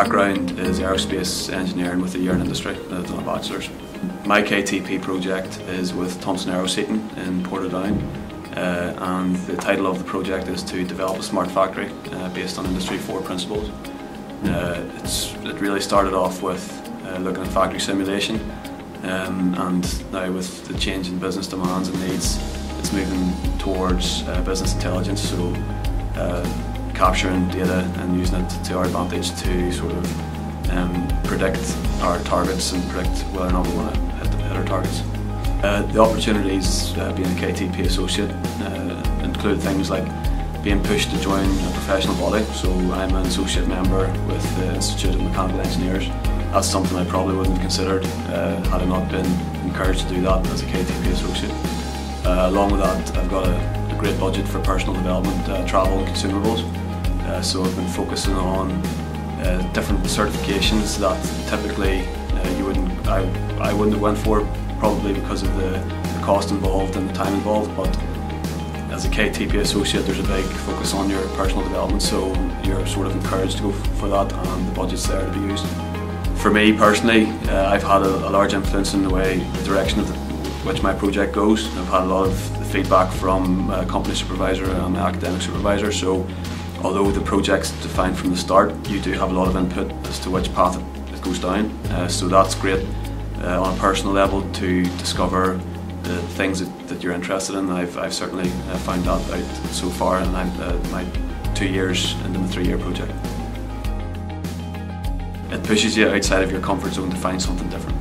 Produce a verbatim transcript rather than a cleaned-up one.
background is aerospace engineering with a year in industry. I've done a bachelor's. My K T P project is with Thompson Aero in Portadown, uh, and the title of the project is to develop a smart factory uh, based on Industry four principles. Uh, it's, it really started off with uh, looking at factory simulation, um, and now with the change in business demands and needs, it's moving towards uh, business intelligence, so uh, capturing data and using it to our advantage to sort of um, predict our targets and predict whether or not we want to hit, hit our targets. Uh, the opportunities uh, being a K T P associate uh, include things like being pushed to join a professional body, so I'm an associate member with the Institute of Mechanical Engineers. That's something I probably wouldn't have considered uh, had I not been encouraged to do that as a K T P associate. Uh, along with that, I've got a, a great budget for personal development, uh, travel and consumables. Uh, so I've been focusing on uh, different certifications that typically uh, you wouldn't, I, I wouldn't have went for, probably because of the, the cost involved and the time involved. But as a K T P associate, there's a big focus on your personal development, so you're sort of encouraged to go for that, and the budget's there to be used. For me personally, uh, I've had a, a large influence in the way, the direction of the, which my project goes. I've had a lot of feedback from a company supervisor and my academic supervisor, so although the project's defined from the start, you do have a lot of input as to which path it goes down. Uh, so that's great uh, on a personal level to discover the things that, that you're interested in. I've, I've certainly uh, found that out so far in my, uh, my two years into the three-year project. It pushes you outside of your comfort zone to find something different.